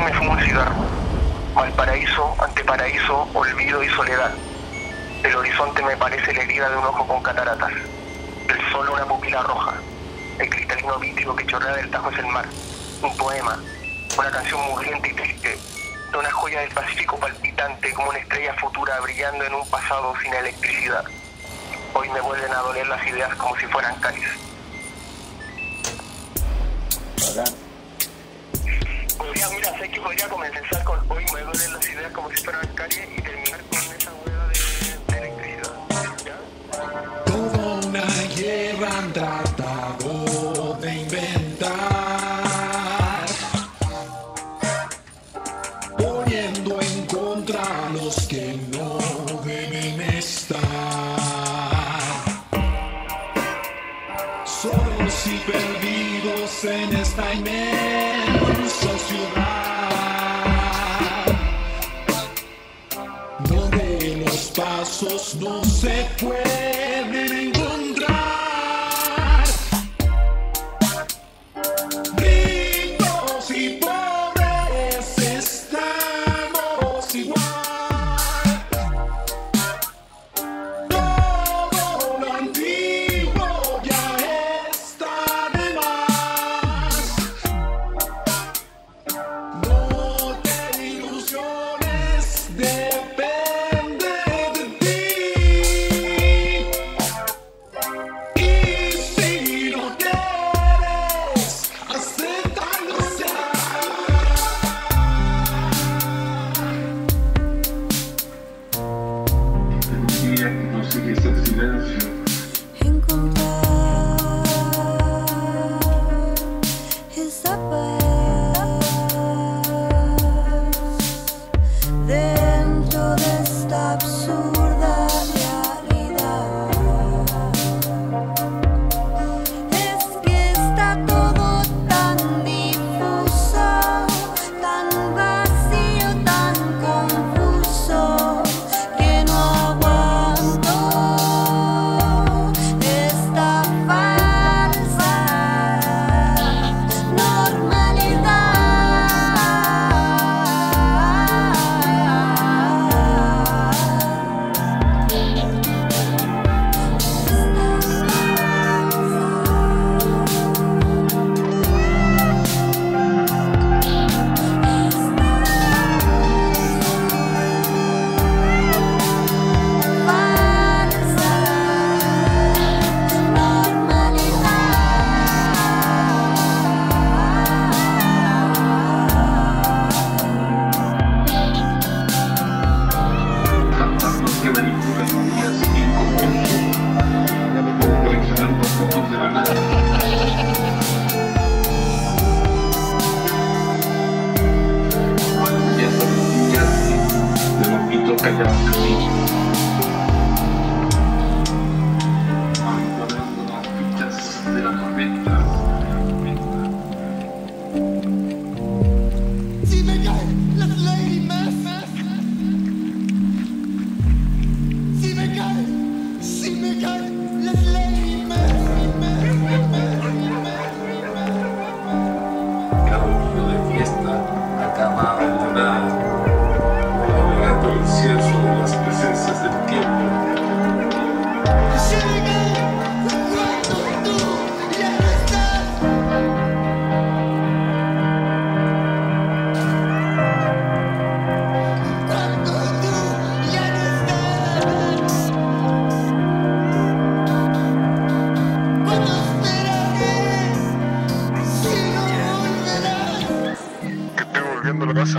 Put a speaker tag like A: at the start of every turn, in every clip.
A: me fumo un cigarro. Valparaíso, ante paraíso, olvido y soledad. El horizonte me parece la herida de un ojo con cataratas. El sol una pupila roja. El cristalino vítrico que chorrea del Tajo es el mar. Un poema, una canción mugrienta y triste, de una joya del Pacífico palpitante como una estrella futura brillando en un pasado sin electricidad. Hoy me vuelven a doler las ideas como si fueran cáliz. Mira, sé que podría comenzar con hoy me duelen las ideas como si fueran cáliz y terminar con esa hueá de electricidad. ¿Ya?
B: Toda una guerra han tratado de inventar, poniendo en contra a los que no deben estar, solos y perdidos en esta inmensa ciudad, donde los pasos no se pueden encontrar. Ricos y pobres estamos igual. Todo lo antiguo ya está de más. No te ilusiones, depende de ti. Y si no quieres, acéptalo ya.
C: El día que no sigues el silencio,
D: Encontrar esa paz dentro de esta absurda realidad. Es que está todo tan difuso, tan vacío, tan confuso, que no aguanto esta falsa
C: fantasmas que manipulan días incomunes, coleccionando fotos de la nada. Cuando ya son días de vomito callados en mí, abandonando las fichas de la tormenta.
E: Si me caen las Lady Mass, si me caen las Lady Mass,
C: Cada mundo de fiesta acaba abandonada, navegando el incienso de las presencias del tiempo.
E: si me caen cuando tú ya no estás, cuando tú ya no estás, cuando esperaré si no volverás.
A: Que estoy volviendo a la casa.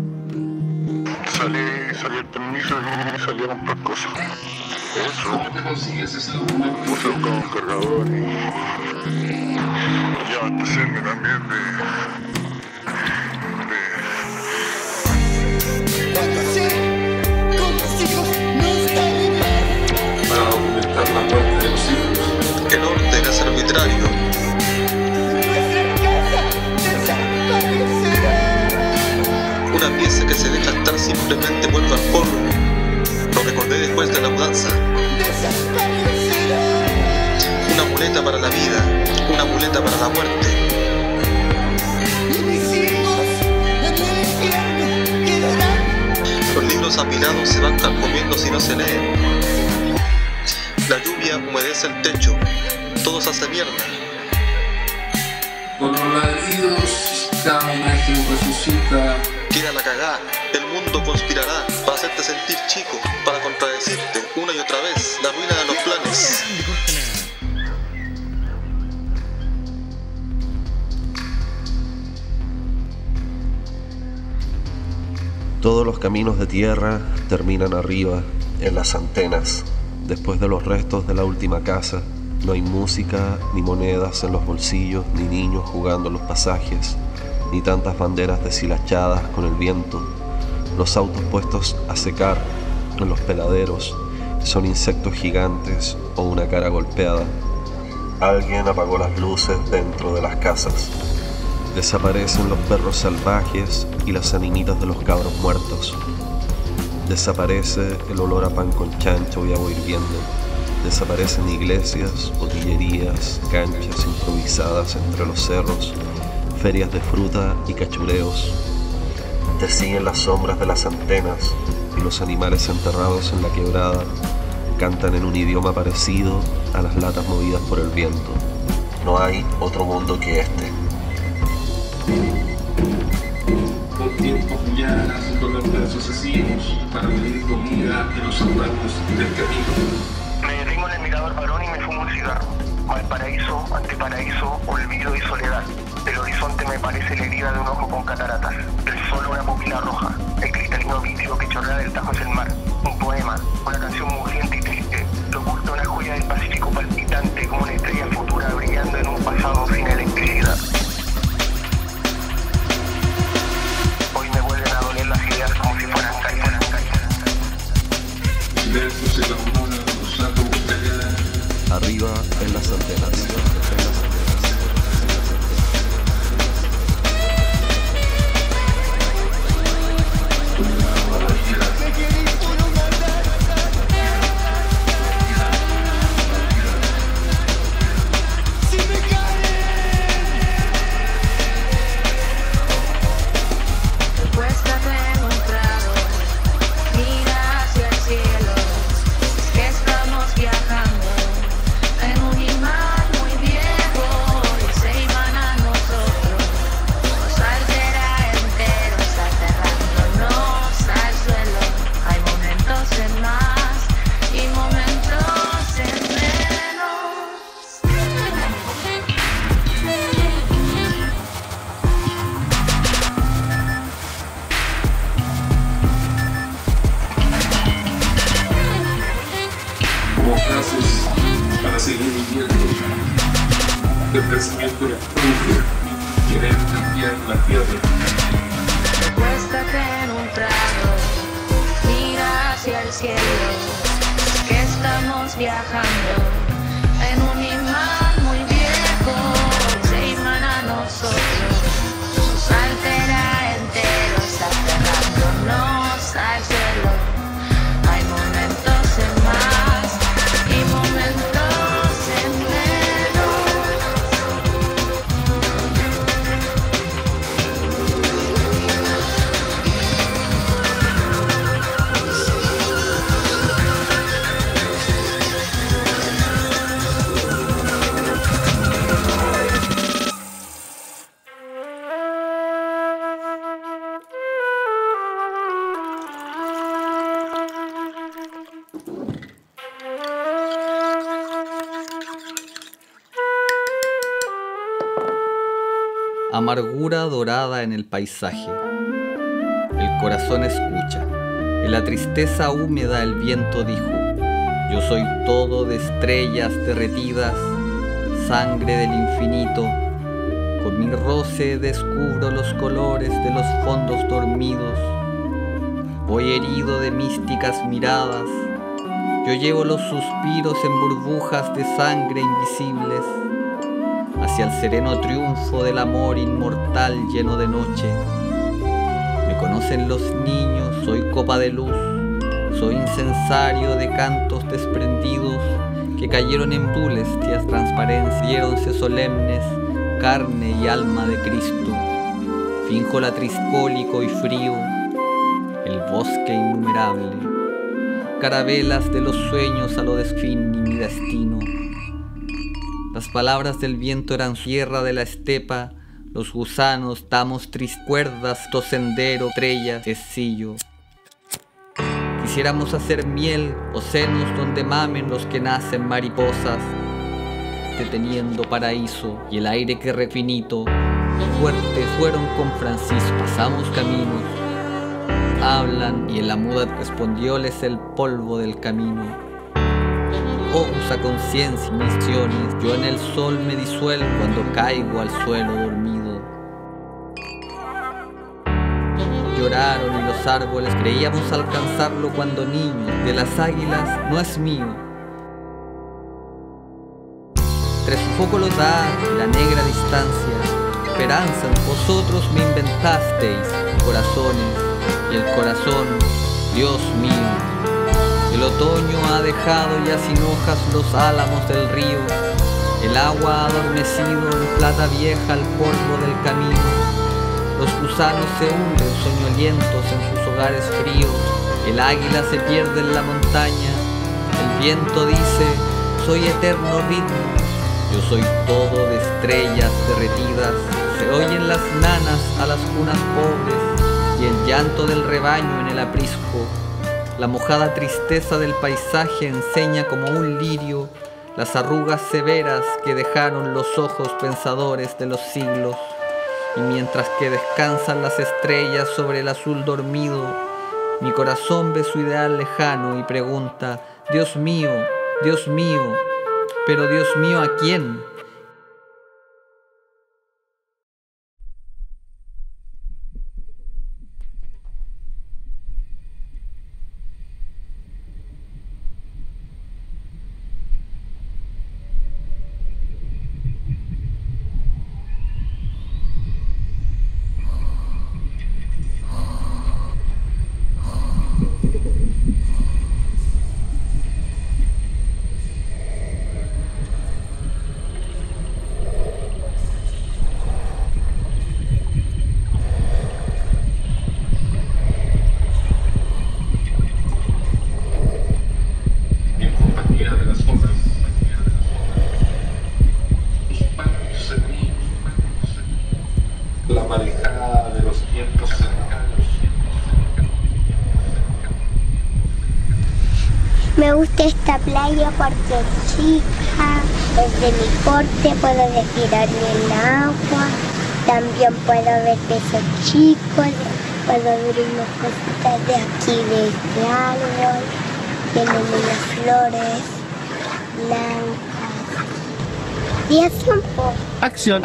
A: Salí el permiso y salí a comprar cosas. Eso.
C: ¿Cómo te consigues ese documento?
A: Puse a buscar un cargador y abastecerme también
E: Cuando sé con mis hijos no está bien.
C: Para aumentar la muerte de los hijos.
F: El orden es arbitrario.
E: Nuestra casa desaparecerá.
F: Una pieza que se deja estar simplemente vuelve al polvo. Lo recordé después de la mudanza.
E: Desaparecerá.
F: Una muleta para la vida, una muleta para la muerte.
E: Y mis hijos en el
F: libros apilados se van carcomiendo si no se leen. La lluvia humedece el techo, todo se hace mierda.
C: Con los ladridos, cada imagen resucita.
F: Queda la cagá, el mundo conspirará para hacerte sentir chico, para contradecirte una y otra vez la ruina de los planes.
G: Todos los caminos de tierra terminan arriba, en las antenas. Después de los restos de la última casa, no hay música, ni monedas en los bolsillos, ni niños jugando en los pasajes, ni tantas banderas deshilachadas con el viento. Los autos puestos a secar en los peladeros son insectos gigantes o una cara golpeada. Alguien apagó las luces dentro de las casas. Desaparecen los perros salvajes y las animitas de los cabros muertos. Desaparece el olor a pan con chancho y agua hirviendo. Desaparecen iglesias, botillerías, canchas improvisadas entre los cerros, ferias de fruta y cachureos. Te siguen las sombras de las antenas y los animales enterrados en la quebrada cantan en un idioma parecido a las latas movidas por el viento. No hay otro mundo que este.
C: Con tiempos ya con los brazos asesinos para pedir comida en los zapatos del camino.
A: Me detengo en el mirador varón y me fumo un cigarro. Valparaíso, anteparaíso, olvido y soledad. El horizonte me parece la herida de un ojo con cataratas. El sol una pupila roja. El cristalino vítreo que chorrea del Tajo es el mar. Un poema, una canción mugrienta y triste. Lo oculta una joya del Pacífico palpitante como una estrella futura brillando en un pasado sin electricidad. Hoy me vuelven a doler las ideas como si fueran cañas.
C: Versos en la aurora, rosado buscará.
G: Arriba en las antenas.
C: Para seguir viviendo el pensamiento de Rusia, querer cambiar la tierra.
H: Recuéstate en un prado, mira hacia el cielo, que estamos viajando en un imán muy viejo, se iman a nosotros, nos altera enteros, aferrándonos al suelo. Hay momentos en más y momentos en menos.
I: Amargura dorada en el paisaje. El corazón escucha. En la tristeza húmeda el viento dijo: yo soy todo de estrellas derretidas, sangre del infinito. Con mi roce descubro los colores de los fondos dormidos. Voy herido de místicas miradas. Yo llevo los suspiros en burbujas de sangre invisibles hacia el sereno triunfo del amor inmortal lleno de noche. Me conocen los niños, soy copa de luz, soy incensario de cantos desprendidos que cayeron en bestias transparencias, diéronse solemnes, carne y alma de Cristo. Finjo la triscólico y frío, el bosque innumerable, carabelas de los sueños a lo de fin y mi destino. Las palabras del viento eran tierra de la estepa, los gusanos damos tristes cuerdas, to sendero, estrellas, esillo. Quisiéramos hacer miel o senos donde mamen los que nacen mariposas, deteniendo paraíso y el aire que refinito. Fuertes fueron con Francisco, pasamos caminos, hablan y en la muda respondióles el polvo del camino. Oh, usa conciencia y misiones, yo en el sol me disuelvo cuando caigo al suelo dormido. Lloraron y los árboles, creíamos alcanzarlo cuando niños, de las águilas no es mío. Entre su foco lo da la negra distancia, esperanza, vosotros me inventasteis corazones y el corazón, Dios mío. El otoño ha dejado ya sin hojas los álamos del río, el agua ha adormecido en plata vieja el polvo del camino, los gusanos se hunden soñolientos en sus hogares fríos, el águila se pierde en la montaña, el viento dice, soy eterno ritmo, yo soy todo de estrellas derretidas, se oyen las nanas a las cunas pobres y el llanto del rebaño en el aprisco. La mojada tristeza del paisaje enseña como un lirio las arrugas severas que dejaron los ojos pensadores de los siglos. Y mientras que descansan las estrellas sobre el azul dormido, mi corazón ve su ideal lejano y pregunta, Dios mío, pero Dios mío, ¿a quién?
C: La marejada de los tiempos cercanos.
J: Me gusta esta playa porque es chica, es de mi porte, puedo respirar en el agua, también puedo ver peces chicos, puedo ver unas cositas de aquí de este árbol, tienen unas flores blancas. Y así un poco.
K: Acción.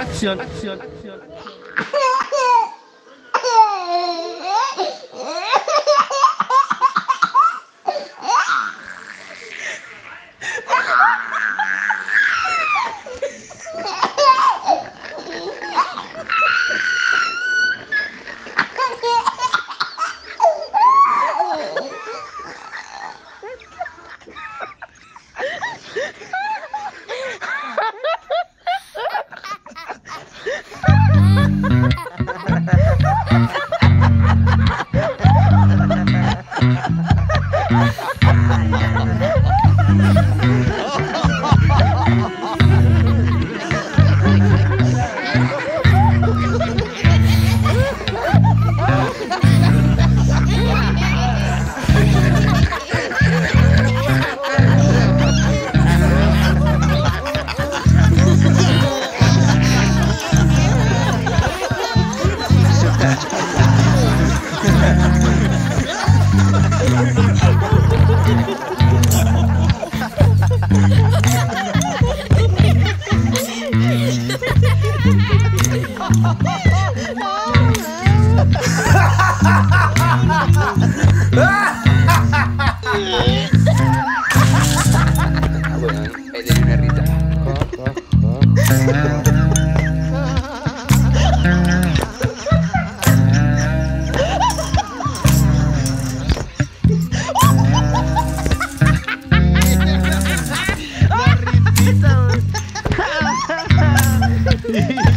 K: Yeah.